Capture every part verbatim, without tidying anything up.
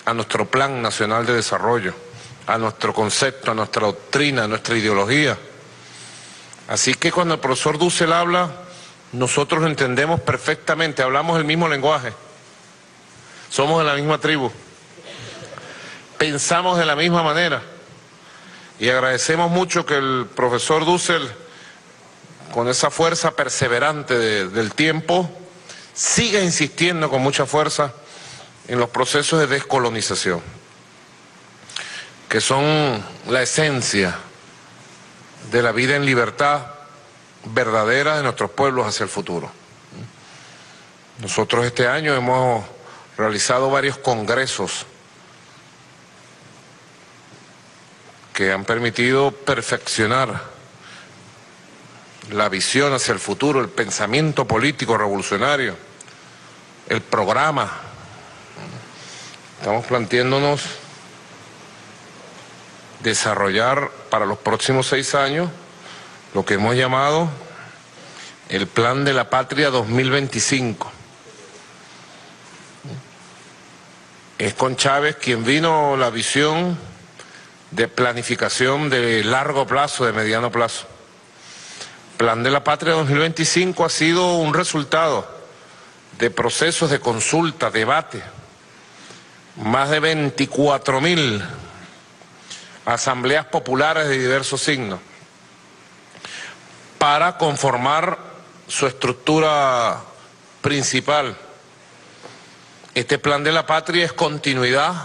a nuestro Plan Nacional de Desarrollo, a nuestro concepto, a nuestra doctrina, a nuestra ideología. Así que cuando el profesor Dussel habla, nosotros lo entendemos perfectamente, hablamos el mismo lenguaje, somos de la misma tribu, pensamos de la misma manera y agradecemos mucho que el profesor Dussel, con esa fuerza perseverante de, del tiempo, siga insistiendo con mucha fuerza en los procesos de descolonización, que son la esencia de la vida en libertad verdadera de nuestros pueblos hacia el futuro. Nosotros este año hemos realizado varios congresos que han permitido perfeccionar la visión hacia el futuro, el pensamiento político revolucionario, el programa. Estamos planteándonos desarrollar para los próximos seis años lo que hemos llamado el Plan de la Patria dos mil veinticinco. Es con Chávez quien vino la visión de planificación de largo plazo, de mediano plazo. Plan de la Patria dos mil veinticinco ha sido un resultado de procesos de consulta, debate, más de veinticuatro mil asambleas populares de diversos signos, para conformar su estructura principal. Este Plan de la Patria es continuidad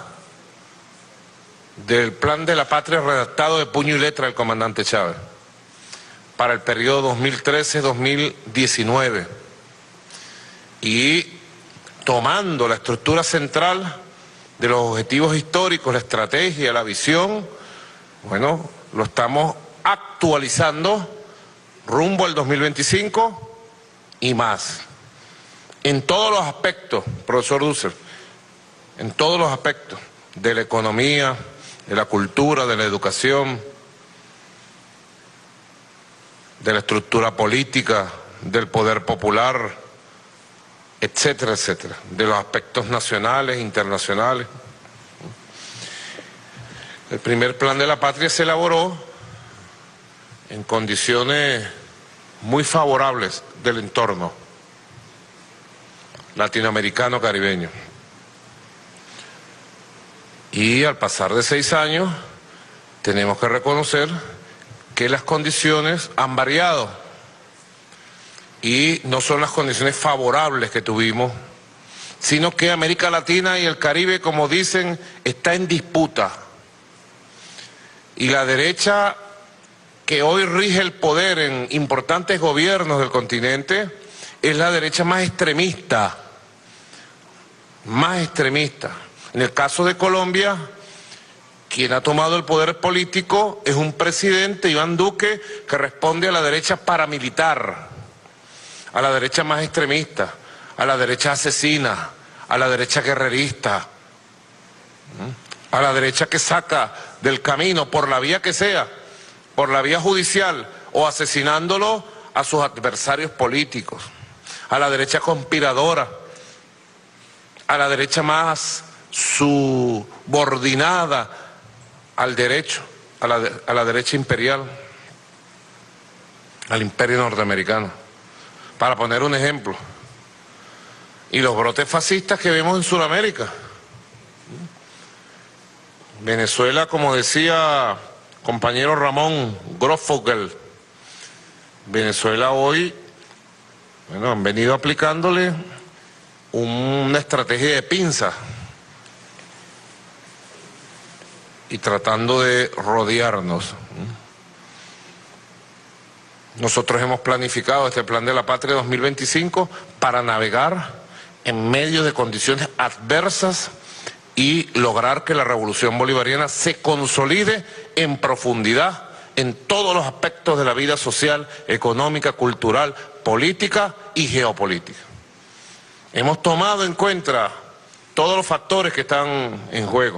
del Plan de la Patria redactado de puño y letra del comandante Chávez para el periodo dos mil trece a dos mil diecinueve, y tomando la estructura central de los objetivos históricos, la estrategia, la visión, bueno, lo estamos actualizando rumbo al dos mil veinticinco y más. En todos los aspectos, profesor Dussel, en todos los aspectos de la economía, de la cultura, de la educación, de la estructura política, del poder popular, etcétera, etcétera, de los aspectos nacionales, internacionales. El primer Plan de la Patria se elaboró en condiciones muy favorables del entorno latinoamericano-caribeño. Y al pasar de seis años, tenemos que reconocer que las condiciones han variado. Y no son las condiciones favorables que tuvimos, sino que América Latina y el Caribe, como dicen, está en disputa. Y la derecha que hoy rige el poder en importantes gobiernos del continente es la derecha más extremista, más extremista. En el caso de Colombia, quien ha tomado el poder político es un presidente, Iván Duque, que responde a la derecha paramilitar, a la derecha más extremista, a la derecha asesina, a la derecha guerrerista, a la derecha que saca del camino, por la vía que sea, por la vía judicial o asesinándolo a sus adversarios políticos, a la derecha conspiradora, a la derecha más subordinada al derecho, a la, a la derecha imperial, al imperio norteamericano, para poner un ejemplo. Y los brotes fascistas que vemos en Sudamérica. Venezuela, como decía compañero Ramón Grosfogel, Venezuela hoy, bueno, han venido aplicándole una estrategia de pinza y tratando de rodearnos. Nosotros hemos planificado este Plan de la Patria dos mil veinticinco para navegar en medio de condiciones adversas y lograr que la revolución bolivariana se consolide en profundidad en todos los aspectos de la vida social, económica, cultural, política y geopolítica. Hemos tomado en cuenta todos los factores que están en juego.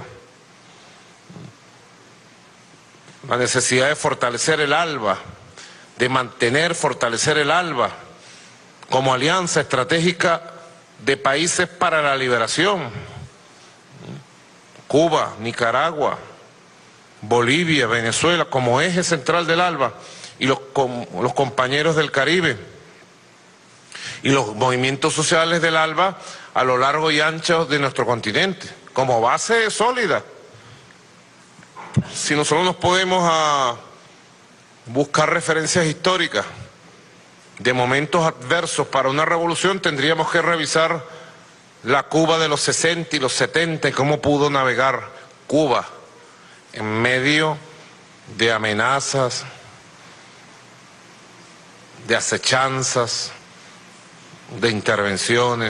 La necesidad de fortalecer el ALBA, de mantener, fortalecer el ALBA como alianza estratégica de países para la liberación, Cuba, Nicaragua, Bolivia, Venezuela, como eje central del ALBA, y los, com, los compañeros del Caribe, y los movimientos sociales del ALBA a lo largo y ancho de nuestro continente, como base sólida. Si nosotros nos podemos a buscar referencias históricas de momentos adversos para una revolución, tendríamos que revisar la Cuba de los sesenta y los setenta y cómo pudo navegar Cuba en medio de amenazas, de acechanzas, de intervenciones,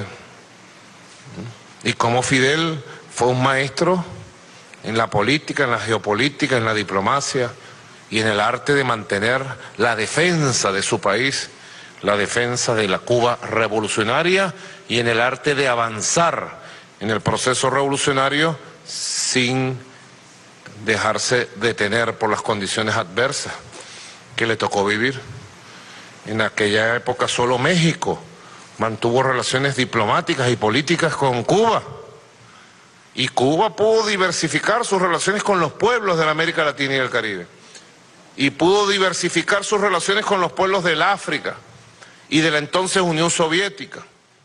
y cómo Fidel fue un maestro en la política, en la geopolítica, en la diplomacia y en el arte de mantener la defensa de su país, la defensa de la Cuba revolucionaria, y en el arte de avanzar en el proceso revolucionario sin dejarse detener por las condiciones adversas que le tocó vivir. En aquella época solo México mantuvo relaciones diplomáticas y políticas con Cuba, y Cuba pudo diversificar sus relaciones con los pueblos de la América Latina y el Caribe, y pudo diversificar sus relaciones con los pueblos del África y de la entonces Unión Soviética.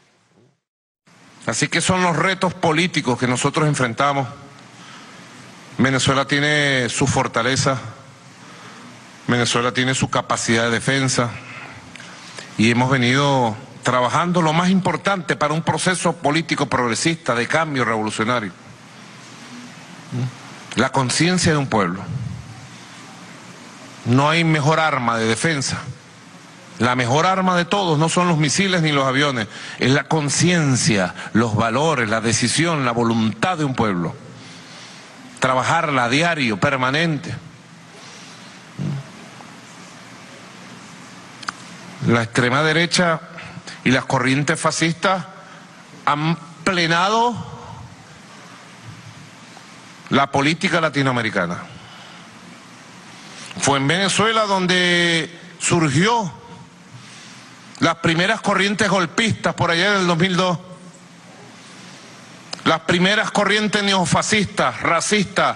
Así que son los retos políticos que nosotros enfrentamos. Venezuela tiene su fortaleza, Venezuela tiene su capacidad de defensa, y hemos venido trabajando lo más importante para un proceso político progresista de cambio revolucionario: la conciencia de un pueblo. No hay mejor arma de defensa. La mejor arma de todos no son los misiles ni los aviones, es la conciencia, los valores, la decisión, la voluntad de un pueblo. Trabajarla a diario, permanente. La extrema derecha y las corrientes fascistas han plenado la política latinoamericana. Fue en Venezuela donde surgió las primeras corrientes golpistas por allá en el dos mil dos, las primeras corrientes neofascistas, racistas,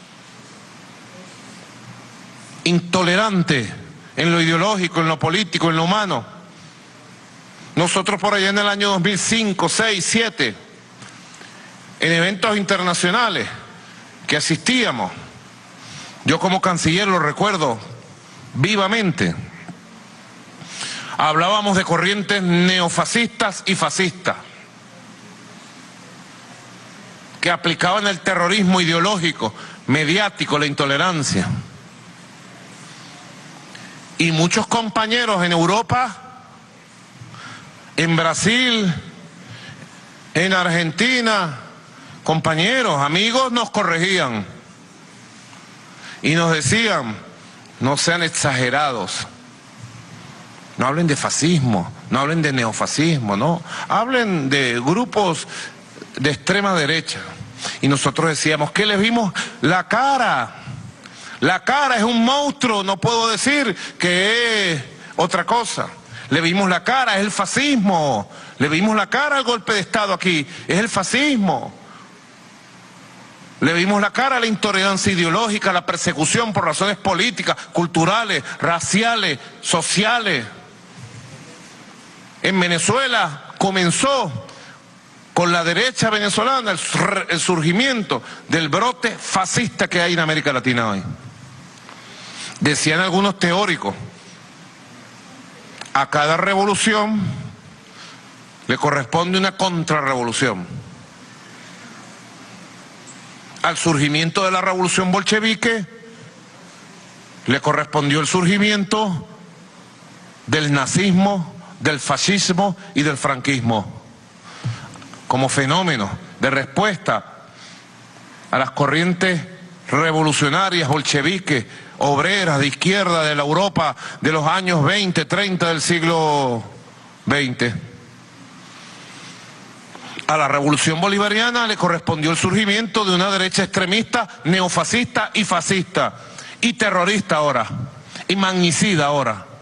intolerantes en lo ideológico, en lo político, en lo humano. Nosotros por allá en el año dos mil cinco, seis, siete, en eventos internacionales que asistíamos, yo como canciller lo recuerdo vivamente, hablábamos de corrientes neofascistas y fascistas que aplicaban el terrorismo ideológico, mediático, la intolerancia. Y muchos compañeros en Europa, en Brasil, en Argentina, compañeros, amigos, nos corregían y nos decían: no sean exagerados, no hablen de fascismo, no hablen de neofascismo, no, hablen de grupos de extrema derecha. Y nosotros decíamos que les vimos la cara, la cara es un monstruo, no puedo decir que es otra cosa. Le vimos la cara, es el fascismo, le vimos la cara al golpe de Estado aquí, es el fascismo. Le vimos la cara a la intolerancia ideológica, a la persecución por razones políticas, culturales, raciales, sociales. En Venezuela comenzó con la derecha venezolana el, el surgimiento del brote fascista que hay en América Latina hoy. Decían algunos teóricos, a cada revolución le corresponde una contrarrevolución. Al surgimiento de la revolución bolchevique le correspondió el surgimiento del nazismo, del fascismo y del franquismo, como fenómeno de respuesta a las corrientes revolucionarias bolcheviques, obreras, de izquierda, de la Europa de los años veinte, treinta del siglo veinte. A la revolución bolivariana le correspondió el surgimiento de una derecha extremista, neofascista y fascista, y terrorista ahora, y magnicida ahora.